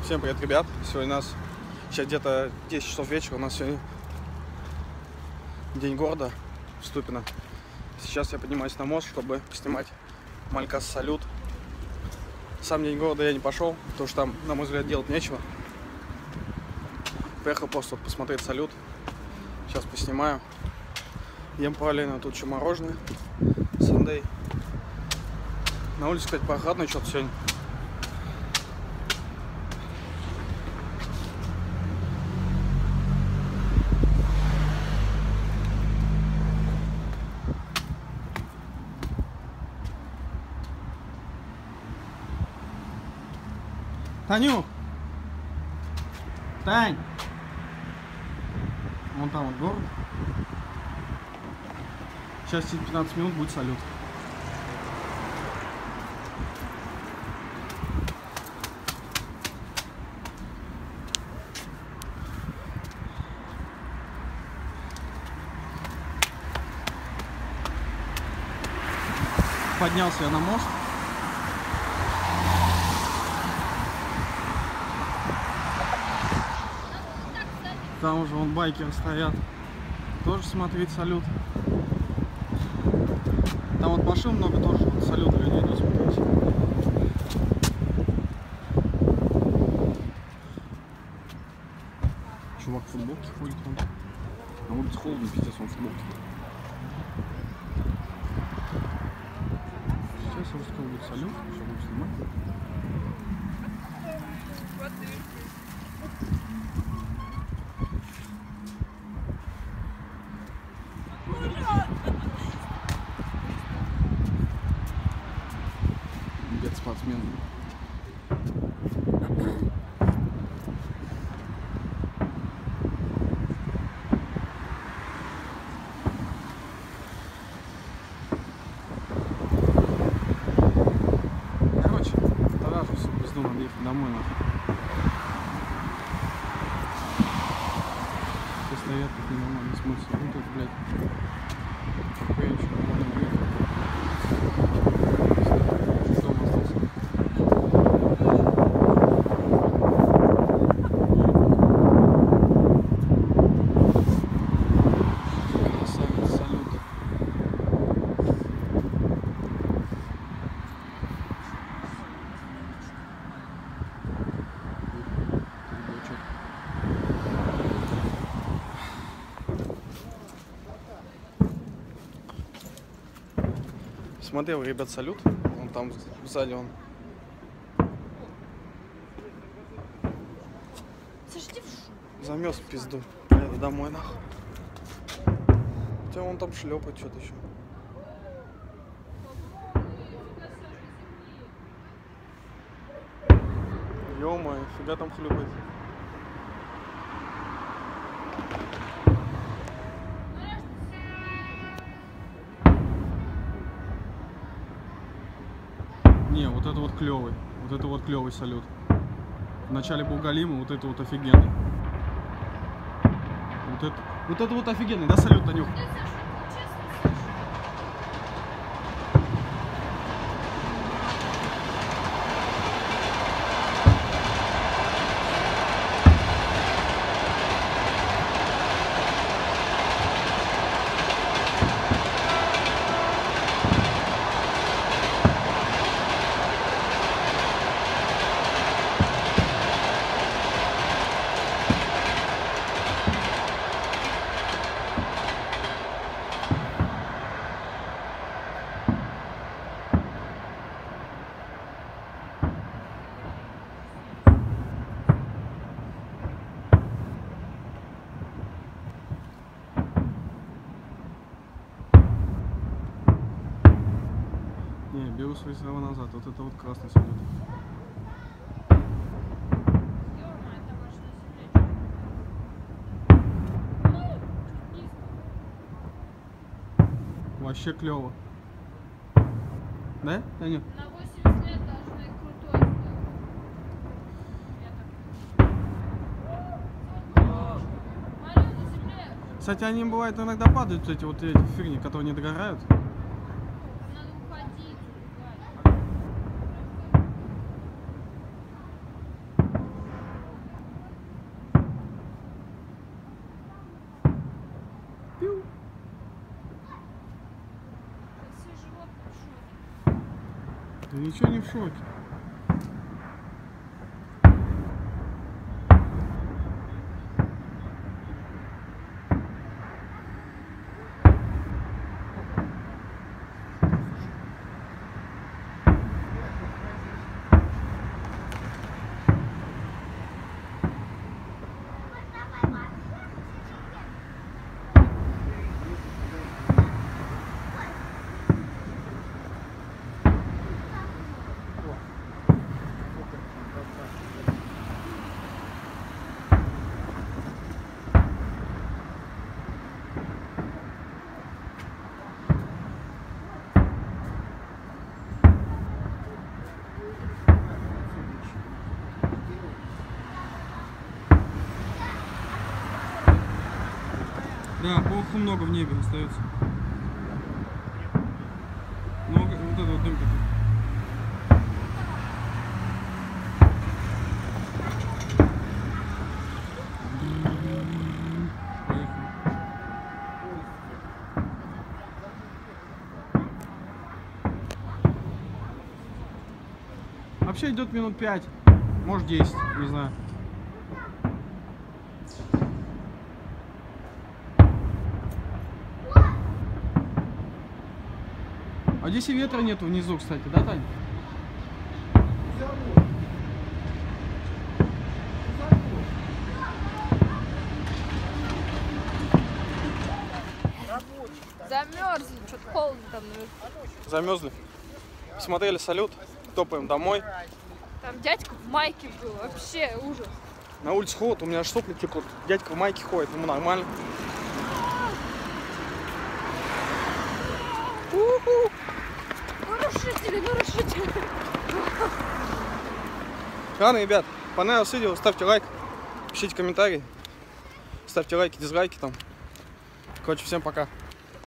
Всем привет, ребят! Сегодня у нас сейчас где-то 10 часов вечера. У нас сегодня день города в Ступино. Сейчас я поднимаюсь на мост, чтобы снимать Малькас салют. Сам день города я не пошел, потому что там, на мой взгляд, делать нечего. Поехал просто посмотреть салют. Сейчас поснимаю. Ем параллельно тут еще мороженое. Сандей. На улице, кстати, прохладно что-то сегодня. Танюх! Тань! Вон там вот город. Сейчас через 15 минут будет салют. Поднялся я на мост. Там уже вон байкеры стоят. Тоже смотреть салют. Там вот машин много, тоже вот салют людей идут смотреть. Чувак в футболке ходит он. На улице холодно, пиздец, он в футболке. Сейчас я расскажу, будет салют, сейчас будем снимать. Где-то спортсмен. Короче, тогда же все, пизду, надо ехать домой нахуй. Все стоят, как ненормально смотрятся. Ну тут, блядь, какой ничего нормально выехал. Дома остался. Красавец, салют. Смотрел, ребят, салют. Он там сзади он. Замес в пизду. Поеду домой нахуй. Хотя он там шлепает что-то еще. Ё-моё, фига там хлюпает. Не, вот это вот клевый. Вот это вот клевый салют. Вначале был галимый, вот это вот офигенный. Вот это вот офигенный, да, салют, Танюх? Не, беру свои слова назад. Вот это вот красный салют. Вообще клево. Да, Таня? На 80 лет должны крутой сделать. Кстати, они бывают иногда падают, эти вот эти фигни, которые не догорают. Надо уходить. Ты ничего не в шоке. Да, пауку много в небе остается. Ну, вот это вот дым такой. Вообще идет минут 5, может 10, не знаю. А здесь и ветра нету внизу, кстати, да, Тань? Замерзли, что-то холодно там. Замерзли. Смотрели салют, топаем домой. Там дядька в майке был, вообще ужас. На улице холод, у меня аж сопли текут. Дядька в майке ходит, ему нормально. Нарушители. Ладно, ребят, понравилось видео, ставьте лайк, пишите комментарии, ставьте лайки, дизлайки там. Короче, всем пока.